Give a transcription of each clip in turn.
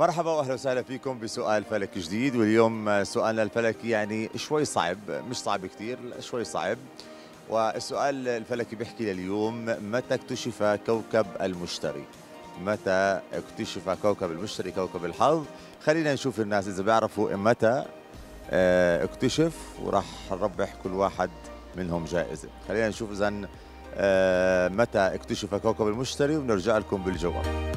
مرحبا واهلا وسهلا فيكم بسؤال فلك جديد، واليوم سؤالنا الفلكي يعني شوي صعب، مش صعب كثير، شوي صعب. والسؤال الفلكي بيحكي لليوم: متى اكتشف كوكب المشتري؟ متى اكتشف كوكب المشتري كوكب الحظ؟ خلينا نشوف الناس اذا بيعرفوا متى اكتشف، وراح نربح كل واحد منهم جائزة. خلينا نشوف اذا متى اكتشف كوكب المشتري ونرجع لكم بالجواب.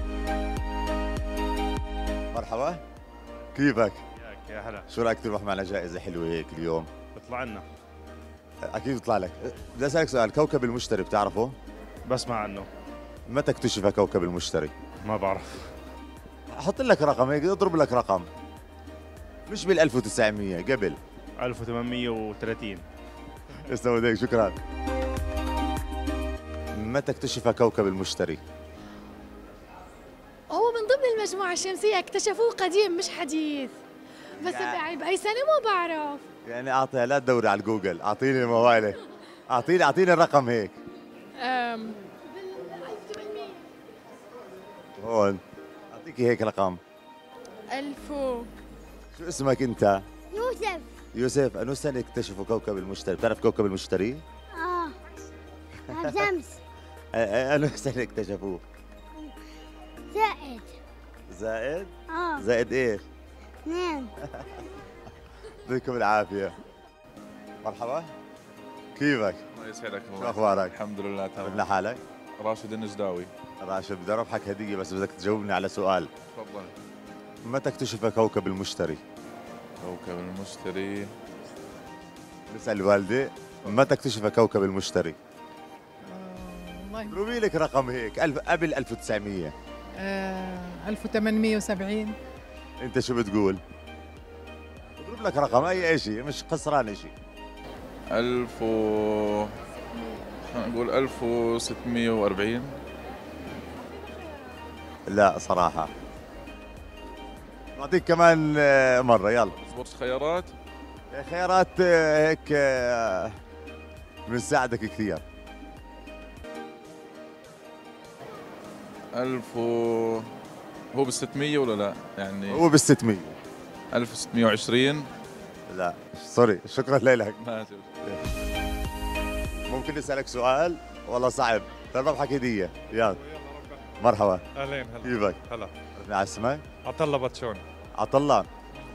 مرحبا، كيفك؟ ياك يا هلا. شو رايك تروح معنا جائزة حلوة هيك اليوم؟ بيطلع لنا. اكيد بيطلع لك. بدي اسالك سؤال، كوكب المشتري بتعرفه؟ بسمع عنه. متى اكتشف كوكب المشتري؟ ما بعرف. احط لك رقم هيك، اضرب لك رقم. مش بال 1900، قبل 1830. استوى هيك، شكرا. متى اكتشف كوكب المشتري؟ هو من ضمن المجموعة الشمسية، اكتشفوه قديم مش حديث، بس بأي سنة ما بعرف. يعني اعطيها، لا تدوري على جوجل، اعطيني موبايلك، اعطيني الرقم هيك. بال 1800. هون اعطيكي هيك رقم. 1000 شو اسمك انت؟ يوسف. يوسف. انو سنة اكتشفوا كوكب المشتري؟ بتعرف كوكب المشتري؟ الشمس. انو سنة اكتشفوه؟ زائد. زائد؟ زائد ايش؟ 2. يعطيكم العافية. مرحبا، كيفك؟ الله يسعدك. شو اخبارك؟ الحمد لله تمام. قلنا حالك؟ راشد النجداوي. راشد، بدي اربحك هدية بس بدك تجاوبني على سؤال. تفضل. متى اكتشف كوكب المشتري؟ كوكب المشتري. نسأل الوالدة، متى اكتشف كوكب المشتري؟ والله اضربي لك رقم هيك، قبل 1900. 1870. انت شو بتقول؟ اضرب لك رقم اي شيء، مش خسران شيء. 1000 نقول 1640. لا صراحة. بعطيك كمان مرة، يلا. اضبط خيارات. خيارات هيك بنساعدك كثير. 1000 هو بال600 ولا لا؟ يعني هو بال600. 1620. لا سوري، شكرا لك. ماشي. ممكن نسألك سؤال؟ والله صعب، تربحك هدية، يلا. مرحبا. اهلين هلا. كيفك؟ هلا. على اسمك؟ عطله باتشون. عطلان.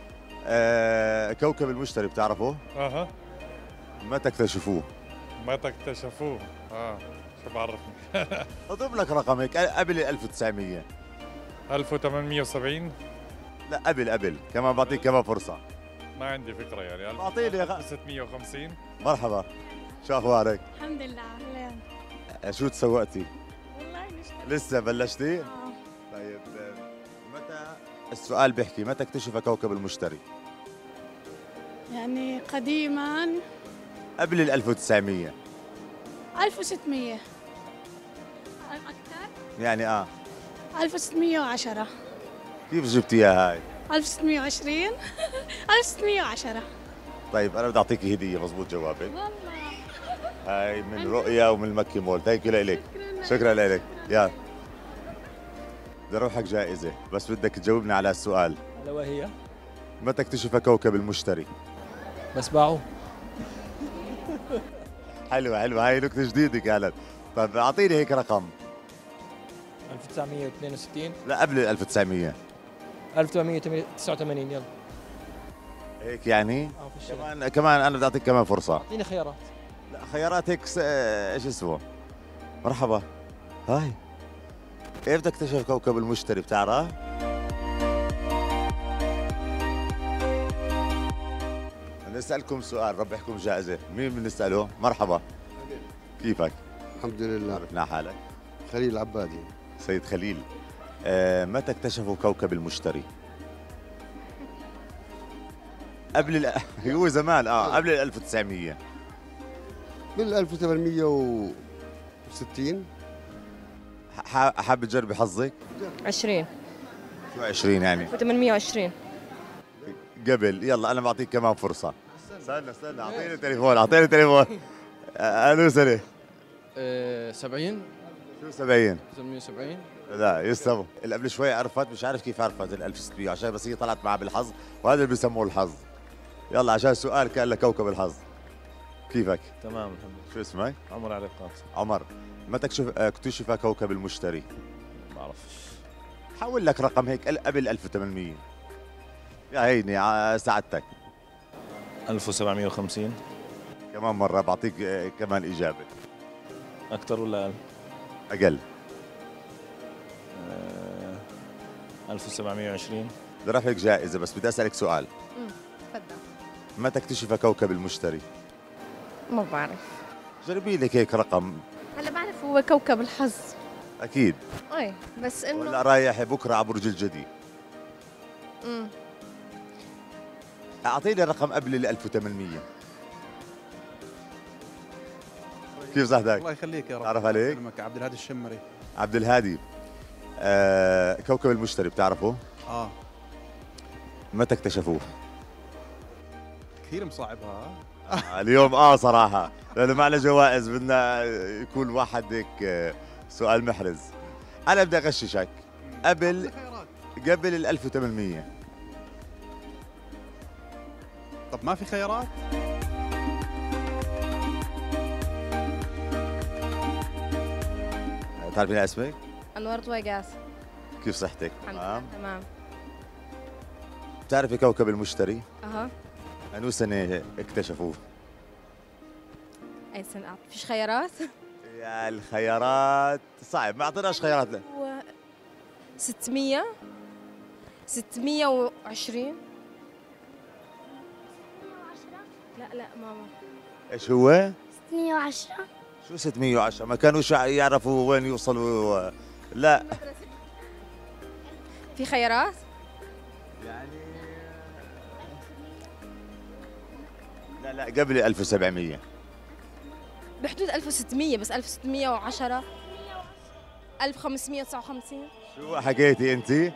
كوكب المشتري بتعرفه؟ اها. متى اكتشفوه؟ متى اكتشفوه؟ شو بعرفني. اضرب لك رقم هيك، قبل 1900. 1870. لا قبل كمان، بعطيك كمان فرصة. ما عندي فكره يعني. أعطيني 650. مرحبا، شو اخبارك؟ الحمد لله. شو تسوقتي؟ والله لسه بلشتي؟ طيب متى، السؤال بيحكي متى اكتشف كوكب المشتري؟ يعني قديما. قبل 1900. 1600. أكثر. يعني 1610. كيف جبتيها هاي؟ 1620. 1610. طيب انا بدي اعطيكي هدية، مزبوط جوابك. والله. هاي من رؤيا ومن المكي مول، ثانك يو لك. شكرا لك. يلا بدي اروحك جائزة، بس بدك تجاوبني على السؤال. الا وهي متى اكتشف كوكب المشتري؟ بس باعوا. حلوة، هاي نكتة جديدة كانت. طيب اعطيني هيك رقم. 1962. لا قبل 1900. 1889. يلا. هيك يعني؟ في الشارع. كمان انا بدي اعطيك كمان فرصة. اعطيني خيارات. لا خيارات هيك ايش اسمه؟ مرحبا. هاي امتى اكتشف كوكب المشتري بتعرف؟ نسألكم سؤال، ربحكم جائزة. مين بنسأله؟ مرحبا. كيفك؟ الحمد لله. عرفنا حالك؟ خليل عبادي. سيد خليل. متى اكتشفوا كوكب المشتري؟ قبل هو زمان قبل 1900. بال 1860. حابب تجربي حظك؟ 20. شو 20 يعني؟ 820. قبل. يلا انا بعطيك كمان فرصة. استنى اعطيني تليفون. الو سنة. 70. شو 70؟ 770. لا يستوى. اللي قبل شوي عرفت، مش عارف كيف عرفت ال 1600 عشان بس هي طلعت معها بالحظ، وهذا اللي بيسموه الحظ. يلا عشان السؤال كان لكوكب الحظ. كيفك؟ تمام الحمد لله. شو اسمك؟ عمر علي قاسم. عمر. متى اكتشف كوكب المشتري؟ ما بعرفش. حول لك رقم هيك قبل 1800. يا هيني سعادتك. 1750. كمان مرة بعطيك كمان إجابة. أكثر ولا أقل؟ أقل. 1720. بدي أرفعك جائزة بس بدي أسألك سؤال. تفضل. متى اكتشف كوكب المشتري؟ ما بعرف. جربي لك هيك رقم. هلا بعرف هو كوكب الحظ. أكيد. اي بس ولا انه رايح بكرة على برج الجدي. أعطيني رقم قبل ال 1800. كيف صحتك؟ الله يخليك يا رب. تعرف عليك؟ يسلمك. عبد الهادي الشمري. عبد الهادي. كوكب المشتري بتعرفه؟ متى اكتشفوه؟ كثير مصعبها. اليوم صراحة لأنه معنا جوائز بدنا يكون واحد هيك سؤال محرز. أنا بدي أغششك قبل ال 1800. طب ما في خيارات؟ تعرفين اسمك؟ انور طويقاس. كيف صحتك؟ الحمد لله تمام. بتعرفي كوكب المشتري؟ اها. أنو سنة اكتشفوه؟ اي سنة؟ فيش خيارات؟ يا الخيارات صعب، ما أعطيناش خيارات. لا هو 600 620. لا ماما. ايش هو؟ 610. شو 610؟ ما كانوش يعرفوا وين يوصلوا. لا في خيارات؟ يعني لا قبل 1700. بحدود 1600 بس 1610 1559. شو حكيتي انت؟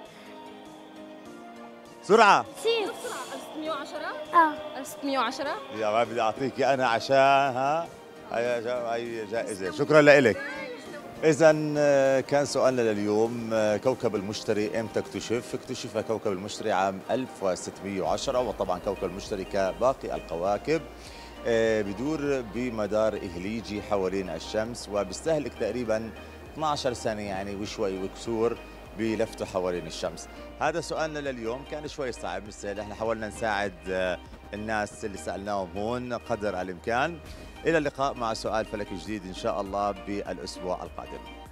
بسرعة. 1610. 1610. يا ما بدي اعطيكي انا عشانها هي جائزة. شكرا لك. إذا كان سؤالنا لليوم كوكب المشتري امتى اكتشف؟ اكتشف كوكب المشتري عام 1610، وطبعا كوكب المشتري كباقي الكواكب بدور بمدار إهليجي حوالين الشمس، وبيستهلك تقريبا 12 سنة يعني وشوي وكسور بلفته حوالين الشمس. هذا سؤالنا لليوم، كان شوي صعب مش سهل، احنا حاولنا نساعد الناس اللي سألناهم هون قدر الإمكان. إلى اللقاء مع سؤال فلكي جديد إن شاء الله بالأسبوع القادم.